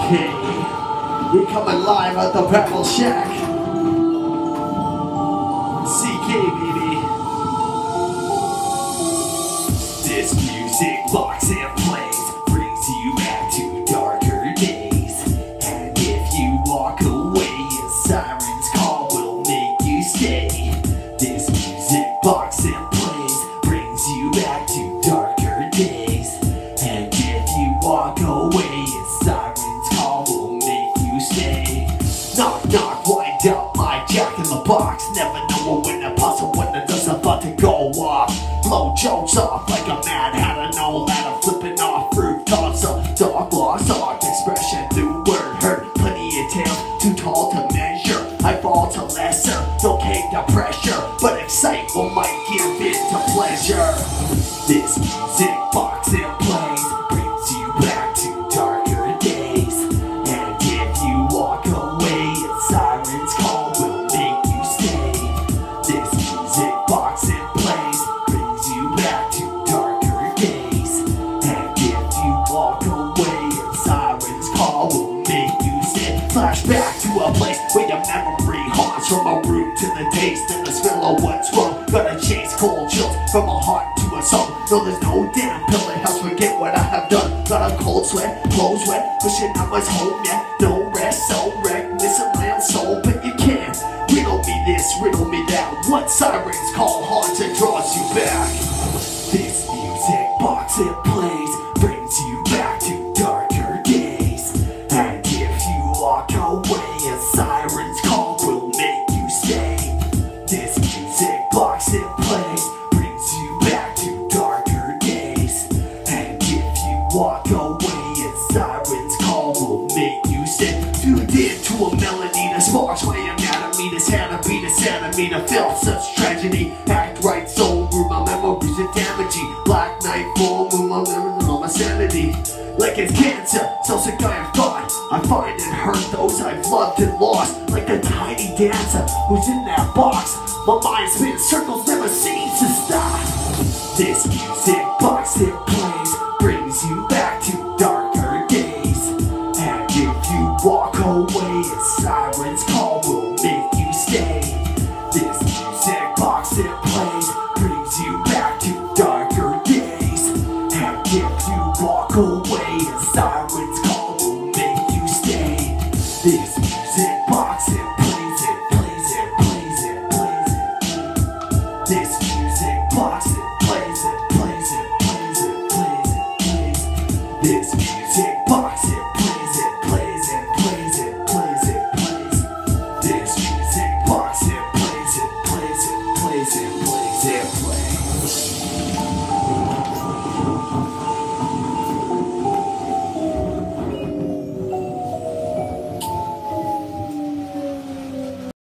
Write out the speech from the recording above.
R2K. We coming live at the Battle Shack. CK, baby. This music box and plays brings you back to darker days. And if you walk away, a siren's call will make you stay. This music box and plays brings you back to darker days. And if you walk away, a siren's call will make you stay. Knock, knock, wind up my jack in the box. Never know when to pause or when the dust about to go off. Blow jokes off like a mad hatter, no ladder, flipping off rooftops. A dog lost art expression through word hurt. Plenty of tales too tall to measure. I fall to lesser, don't cake the pressure, but excitement might give in to pleasure. This music box and plays brings you back to darker days. And if you walk away, a siren's call will make you stay. This music box and plays brings you back to darker days. And if you walk away, a siren's call will make you stay. Flashback to a place where your memory haunts, from a root to the taste and the smell of what's wrong. Gotta chase cold chills from a heart to a soul. No, there's no damn pill that helps forget what I have done. Got a cold sweat, clothes wet, wishing I was home yet. No rest, so wrecked, missing my own soul, but you can't. Riddle me this, riddle me that. What sirens call haunts and draws you back? This music box it plays brings you back to darker days. And if you walk away, a siren's call will make you stay. This music box it plays brings you back to darker days. And if you walk away, a siren's call will make you stay. Tuned in to a melody that sparks my anatomy. This had to be the sanity to feel such tragedy. Act right, soul through my memories are damaging. Black night, full moon, my memories on my sanity. Like it's cancer, so sick I have thought. I find and hurt those I've loved and lost. Like a tiny dancer who's in that box. My mind spins circles, never seems to stop. This music box it plays brings you back to darker days. And if you walk away, a siren's call will make you stay. This music box it plays brings you back to darker days. And if you walk away, a siren's call will make you stay. This music box it